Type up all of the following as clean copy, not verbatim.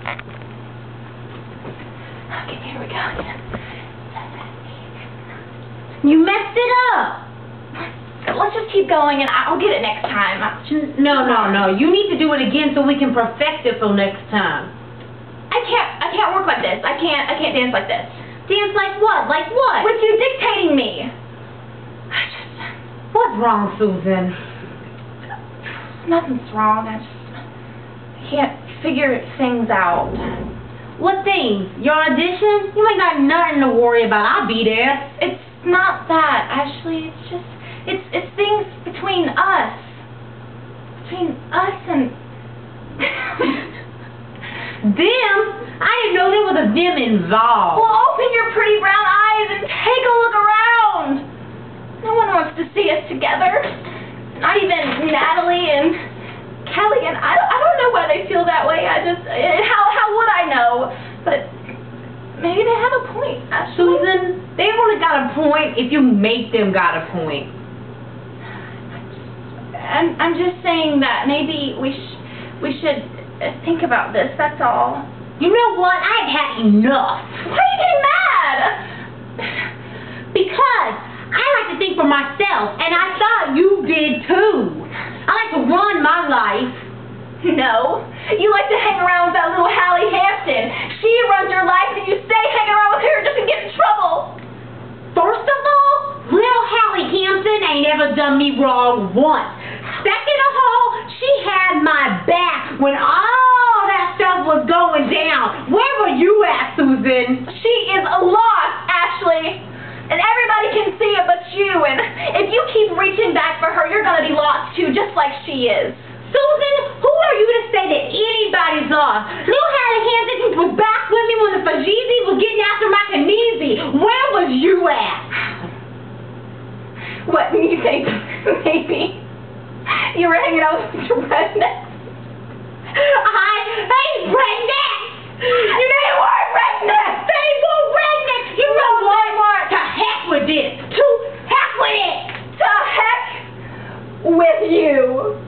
Okay, here we go. You messed it up. Let's just keep going, and I'll get it next time. No. You need to do it again so we can perfect it for next time. I can't work like this. I can't dance like this. Dance like what? Like what? With you dictating me. What's wrong, Susan? Nothing's wrong. I can't figure things out. What things? Your audition? You ain't got nothing to worry about. I'll be there. It's not that, Ashley. It's just, it's things between us. Between us and... Them? I didn't know there was a them involved. Well, open your pretty brown eyes and take a look around. No one wants to see us together. Not even Natalie and Kelly, and I don't know why they feel that way. How would I know? But maybe they have a point, Ashley. Susan, they only got a point if you make them got a point. I'm just saying that maybe we should think about this, that's all. You know what? I've had enough. Why are you getting mad? Because I like to think for myself, and I thought you did too. I like to run my life. No. You like to hang around with that little Hallie Hampton. She runs your life, and you stay hanging around with her just to get in trouble. First of all, little Hallie Hampton ain't ever done me wrong once. Second of all, she had my back when all that stuff was going down. Where were you at, Susan? She is lost, Ashley. And everybody can see it but you. And if you keep reaching back for her, you're going to be lost too, just like she is. Susan, who are you to say that anybody's lost? Little Hallie Hampton was back with me when the Fajisi was getting after my Kanezi. Where was you at? What, you think maybe you were hanging out with your rednecks? I hate rednecks! You know you weren't rednecks! They were rednecks! You know what? To heck with this! To heck with it! To heck with you!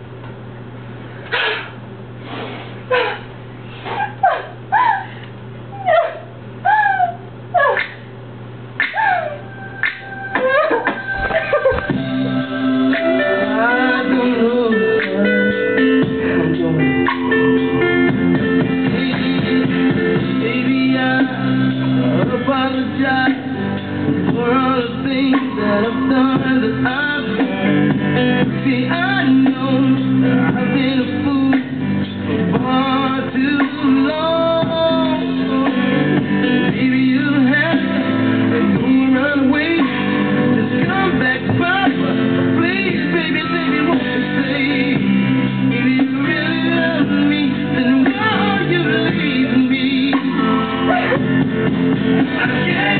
I can't